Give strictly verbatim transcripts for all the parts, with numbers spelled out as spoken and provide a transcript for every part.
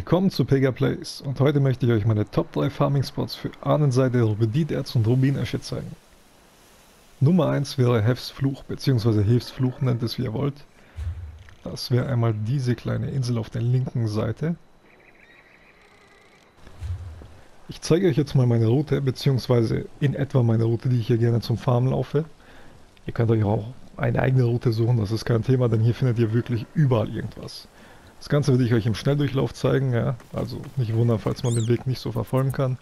Willkommen zu Pega Plays und heute möchte ich euch meine Top drei Farming Spots für Ahnenseide, Rubediterz und Rubinesche zeigen. Nummer eins wäre Hefs Fluch bzw. Hefs Fluch, nennt es wie ihr wollt. Das wäre einmal diese kleine Insel auf der linken Seite. Ich zeige euch jetzt mal meine Route bzw. in etwa meine Route, die ich hier gerne zum Farmen laufe. Ihr könnt euch auch eine eigene Route suchen, das ist kein Thema, denn hier findet ihr wirklich überall irgendwas. Das Ganze würde ich euch im Schnelldurchlauf zeigen, ja, also nicht wundern, falls man den Weg nicht so verfolgen kann.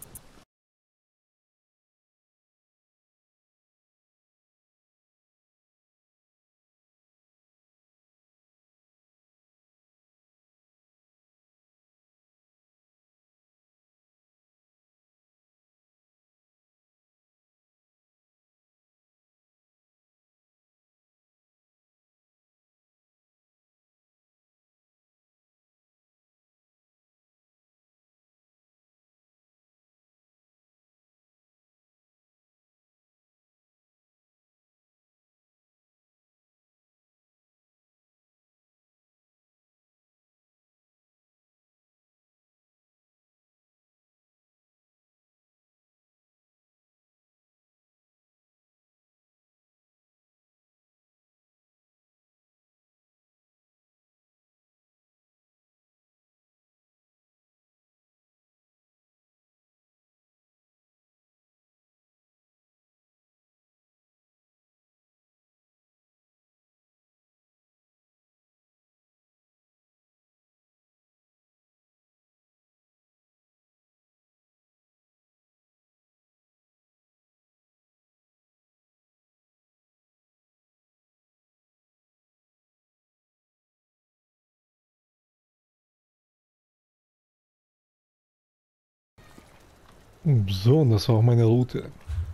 So, und das war auch meine Route.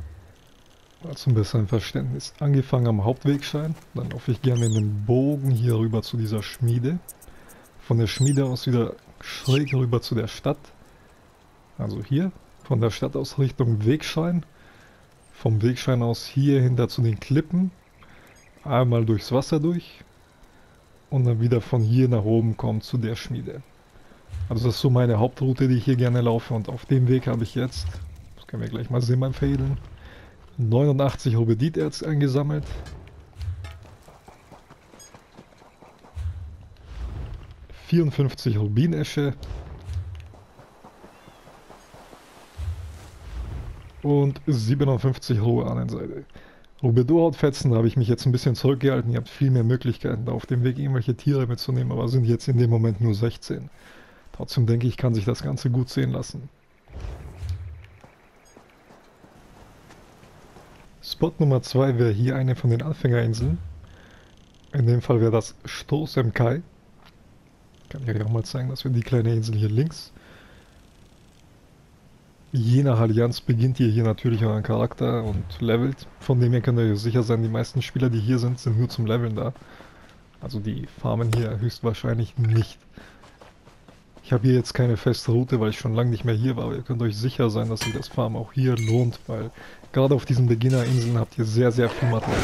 Mal zum besseren Verständnis. Angefangen am Hauptwegschein, dann laufe ich gerne in den Bogen hier rüber zu dieser Schmiede. Von der Schmiede aus wieder schräg rüber zu der Stadt. Also hier, von der Stadt aus Richtung Wegschein. Vom Wegschein aus hier hinter zu den Klippen. Einmal durchs Wasser durch. Und dann wieder von hier nach oben kommen zu der Schmiede. Also das ist so meine Hauptroute, die ich hier gerne laufe. Und auf dem Weg habe ich jetzt, das können wir gleich mal sehen beim Fädeln, neunundachtzig Rubediterz eingesammelt. vierundfünfzig Rubinesche. Und siebenundfünfzig rohe Ahnenseide. Rubedorhautfetzen, da habe ich mich jetzt ein bisschen zurückgehalten. Ihr habt viel mehr Möglichkeiten, da auf dem Weg irgendwelche Tiere mitzunehmen, aber sind jetzt in dem Moment nur sechzehn. Trotzdem denke ich, kann sich das Ganze gut sehen lassen. Spot Nummer zwei wäre hier eine von den Anfängerinseln. In dem Fall wäre das Stoß im Kai. Kann ich euch auch mal zeigen, dass wir die kleine Insel hier links. Je nach Allianz beginnt ihr hier natürlich euren Charakter und levelt. Von dem her könnt ihr euch sicher sein, die meisten Spieler, die hier sind, sind nur zum Leveln da. Also die farmen hier höchstwahrscheinlich nicht. Ich habe hier jetzt keine feste Route, weil ich schon lange nicht mehr hier war, aber ihr könnt euch sicher sein, dass sich das Farmen auch hier lohnt, weil gerade auf diesen Beginner-Inseln habt ihr sehr, sehr viel Material.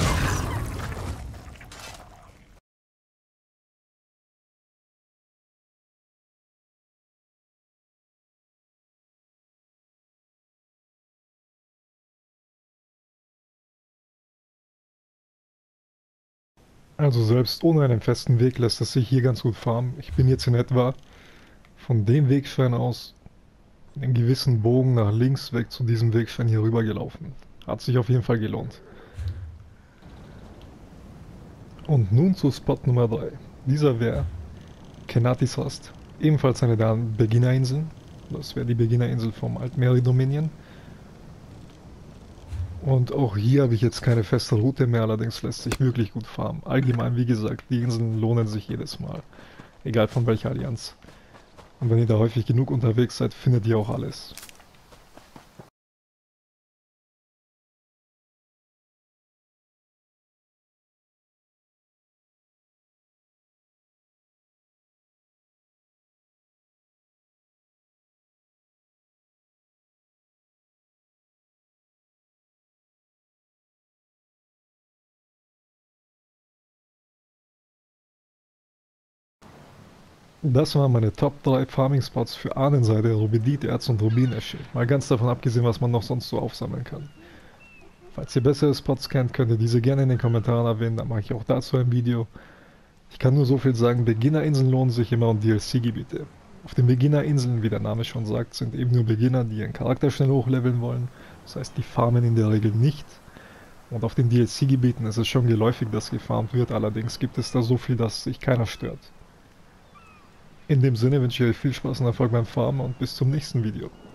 Also selbst ohne einen festen Weg lässt es sich hier ganz gut farmen. Ich bin jetzt in etwa von dem Wegschein aus einen gewissen Bogen nach links weg zu diesem Wegschein hier rüber gelaufen. Hat sich auf jeden Fall gelohnt. Und nun zu Spot Nummer drei. Dieser wäre Kenatis Rast. Ebenfalls eine der Beginnerinseln. Das wäre die Beginnerinsel vom Altmeri Dominion. Und auch hier habe ich jetzt keine feste Route mehr, allerdings lässt sich wirklich gut farmen. Allgemein, wie gesagt, die Inseln lohnen sich jedes Mal. Egal von welcher Allianz. Und wenn ihr da häufig genug unterwegs seid, findet ihr auch alles. Das waren meine Top drei Farming Spots für Ahnenseide, Rubidit, Erz und Rubineschild. Mal ganz davon abgesehen, was man noch sonst so aufsammeln kann. Falls ihr bessere Spots kennt, könnt ihr diese gerne in den Kommentaren erwähnen, dann mache ich auch dazu ein Video. Ich kann nur so viel sagen, Beginnerinseln lohnen sich immer und D L C-Gebiete. Auf den Beginnerinseln, wie der Name schon sagt, sind eben nur Beginner, die ihren Charakter schnell hochleveln wollen. Das heißt, die farmen in der Regel nicht. Und auf den D L C-Gebieten ist es schon geläufig, dass gefarmt wird, allerdings gibt es da so viel, dass sich keiner stört. In dem Sinne wünsche ich euch viel Spaß und Erfolg beim Farmen und bis zum nächsten Video.